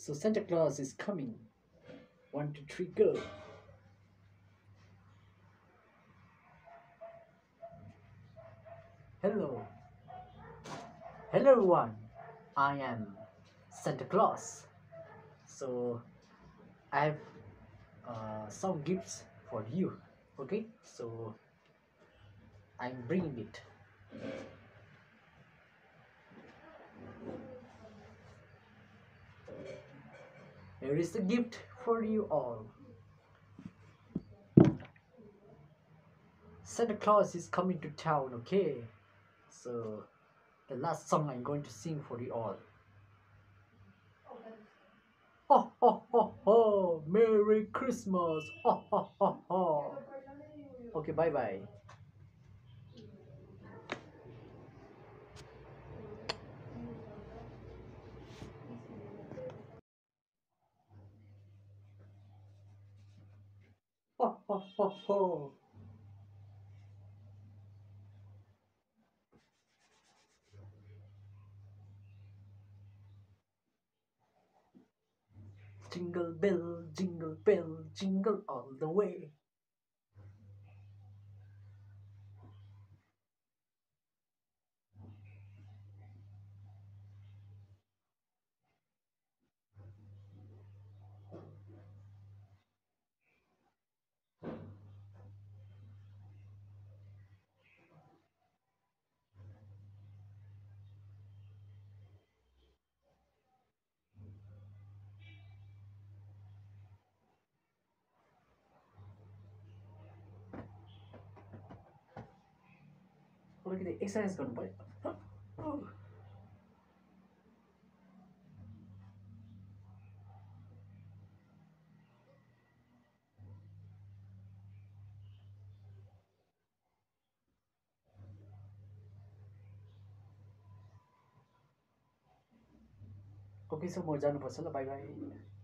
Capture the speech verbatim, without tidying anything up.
So Santa Claus is coming. One, two, three, go. Hello. Hello everyone. I am Santa Claus. So I have uh, some gifts for you. Okay. So I'm bringing it. Here is the gift for you all. Santa Claus is coming to town, okay? So the last song I'm going to sing for you all. Ho ho ho ho! Merry Christmas! Ho ho ho ho! Okay, bye bye. Ho ho ho ho! Jingle bell, jingle bell, jingle all the way. Look at the exercise going by. Okay, so म जानुपर्छ ल, by by.